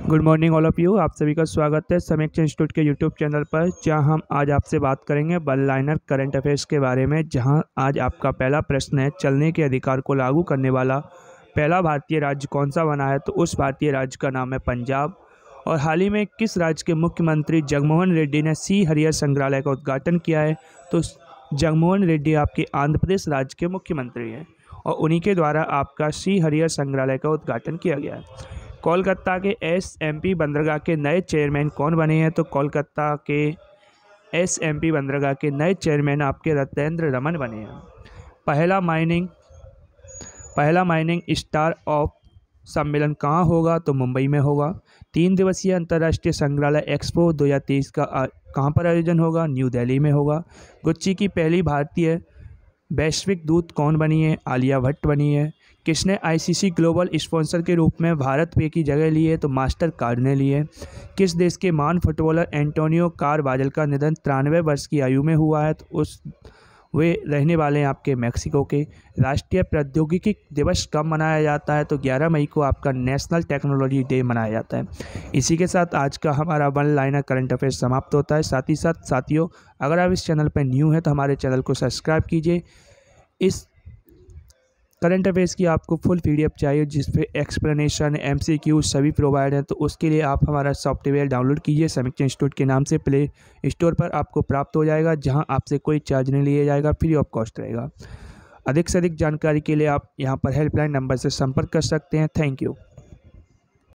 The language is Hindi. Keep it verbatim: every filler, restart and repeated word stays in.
Good morning all of you. आप सभी का स्वागत है समीक्षा इंस्टीट्यूट के यूट्यूब चैनल पर, जहां हम आज आपसे बात करेंगे वन लाइनर करंट अफेयर्स के बारे में। जहां आज आपका पहला प्रश्न है, चलने के अधिकार को लागू करने वाला पहला भारतीय राज्य कौन सा बना है? तो उस भारतीय राज्य का नाम है पंजाब। और हाल ही में किस राज्य के मुख्यमंत्री जगनमोहन रेड्डी ने सी हरियर संग्रहालय का उद्घाटन किया है? तो जगनमोहन रेड्डी आपके आंध्र प्रदेश राज्य के मुख्यमंत्री हैं और उन्हीं के द्वारा आपका सी हरियर संग्रहालय का उद्घाटन किया गया है। कोलकाता के एसएमपी बंदरगाह के नए चेयरमैन कौन बने हैं? तो कोलकाता के एसएमपी बंदरगाह के नए चेयरमैन आपके रतेंद्र रमन बने हैं। पहला माइनिंग पहला माइनिंग स्टार ऑफ सम्मेलन कहाँ होगा? तो मुंबई में होगा। तीन दिवसीय अंतर्राष्ट्रीय संग्रहालय एक्सपो दो हज़ार तेईस का कहाँ पर आयोजन होगा? न्यू दिल्ली में होगा। गुच्ची की पहली भारतीय वैश्विक दूत कौन बनी है? आलिया भट्ट बनी है। किसने आईसीसी ग्लोबल स्पॉन्सर के रूप में भारत पे की जगह ली है? तो मास्टर कार्ड ने ली है। किस देश के महान फुटबॉलर एंटोनियो कारवाजल का निधन तिरानवे वर्ष की आयु में हुआ है? तो उस वे रहने वाले हैं आपके मैक्सिको के। राष्ट्रीय प्रौद्योगिकी दिवस कब मनाया जाता है? तो ग्यारह मई को आपका नेशनल टेक्नोलॉजी डे मनाया जाता है। इसी के साथ आज का हमारा वन लाइनर करंट अफेयर समाप्त होता है। साथ ही साथ साथियों, अगर आप इस चैनल पर न्यू हैं तो हमारे चैनल को सब्सक्राइब कीजिए। इस करंट अफेयर्स की आपको फुल पीडीएफ चाहिए जिसपे एक्सप्लेनेशन, एमसीक्यू सभी प्रोवाइड हैं, तो उसके लिए आप हमारा सॉफ्टवेयर डाउनलोड कीजिए। समीक्षा इंस्टीट्यूट के नाम से प्ले स्टोर पर आपको प्राप्त हो जाएगा, जहां आपसे कोई चार्ज नहीं लिया जाएगा, फ्री ऑफ कॉस्ट रहेगा। अधिक से अधिक जानकारी के लिए आप यहां पर हेल्पलाइन नंबर से संपर्क कर सकते हैं। Thank you.